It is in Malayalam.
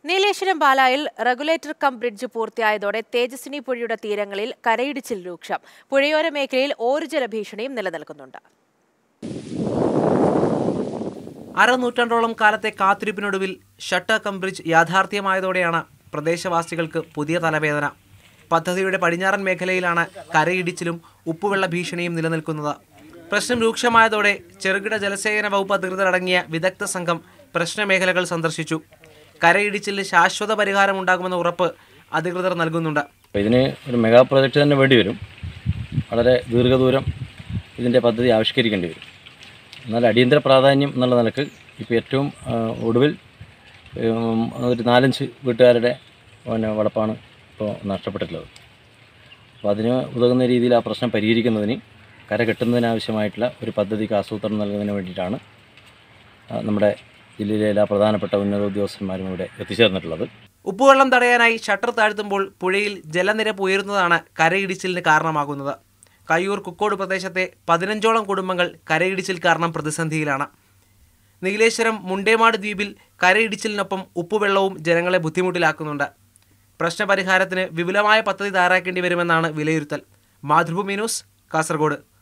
നീലേശ്വരം പാലായിൽ റെഗുലേറ്റർ കം ബ്രിഡ്ജ് പൂർത്തിയായതോടെ തേജസ്വിനി പുഴയുടെ തീരങ്ങളിൽ കരയിടിച്ചിൽ രൂക്ഷം. പുഴയോര മേഖലയിൽ ഓരുജല ഭീഷണിയും നിലനിൽക്കുന്നുണ്ട്. അരനൂറ്റാണ്ടോളം കാലത്തെ കാത്തിരിപ്പിനൊടുവിൽ ഷട്ടർ കം ബ്രിഡ്ജ് യാഥാർത്ഥ്യമായതോടെയാണ് പ്രദേശവാസികൾക്ക് പുതിയ തലവേദന. പദ്ധതിയുടെ പടിഞ്ഞാറൻ മേഖലയിലാണ് കരയിടിച്ചിലും ഉപ്പുവെള്ള ഭീഷണിയും നിലനിൽക്കുന്നത്. പ്രശ്നം രൂക്ഷമായതോടെ ചെറുകിട ജലസേചന വകുപ്പ് അധികൃതരടങ്ങിയ വിദഗ്ധ സംഘം പ്രശ്നമേഖലകൾ സന്ദർശിച്ചു. കരയിടിച്ചിലിന് ശാശ്വത പരിഹാരം ഉണ്ടാകുമെന്ന ഉറപ്പ് അധികൃതർ നൽകുന്നുണ്ട്. ഇതിന് ഒരു മെഗാ പ്രോജക്റ്റ് തന്നെ വേണ്ടി വരും. വളരെ ദീർഘദൂരം ഇതിൻ്റെ പദ്ധതി ആവിഷ്കരിക്കേണ്ടി വരും. എന്നാൽ അടിയന്തര പ്രാധാന്യം എന്നുള്ള നിലക്ക് ഇപ്പോൾ ഏറ്റവും ഒടുവിൽ ഒരു 4-5 വീട്ടുകാരുടെ വളപ്പാണ് ഇപ്പോൾ നഷ്ടപ്പെട്ടിട്ടുള്ളത്. അപ്പോൾ അതിന് ഉതകുന്ന രീതിയിൽ ആ പ്രശ്നം പരിഹരിക്കുന്നതിന് കര കെട്ടുന്നതിനാവശ്യമായിട്ടുള്ള ഒരു പദ്ധതിക്ക് ആസൂത്രണം നൽകുന്നതിന് വേണ്ടിയിട്ടാണ് നമ്മുടെ ജില്ലയിലെ എല്ലാ പ്രധാനപ്പെട്ട ഉന്നത ഉദ്യോഗസ്ഥന്മാരും ഇവിടെ എത്തിച്ചേർന്നിട്ടുള്ളത്. ഉപ്പുവെള്ളം തടയാനായി ഷട്ടർ താഴ്ത്തുമ്പോൾ പുഴയിൽ ജലനിരപ്പ് ഉയരുന്നതാണ് കരയിടിച്ചിലിന് കാരണമാകുന്നത്. കയ്യൂർ കുക്കോട് പ്രദേശത്തെ 15ഓളം കുടുംബങ്ങൾ കരയിടിച്ചിൽ കാരണം പ്രതിസന്ധിയിലാണ്. നീലേശ്വരം മുണ്ടേമാട് ദ്വീപിൽ കരയിടിച്ചിലിനൊപ്പം ഉപ്പുവെള്ളവും ജനങ്ങളെ ബുദ്ധിമുട്ടിലാക്കുന്നുണ്ട്. പ്രശ്നപരിഹാരത്തിന് വിപുലമായ പദ്ധതി തയ്യാറാക്കേണ്ടി വരുമെന്നാണ് വിലയിരുത്തൽ. മാതൃഭൂമി ന്യൂസ്, കാസർഗോഡ്.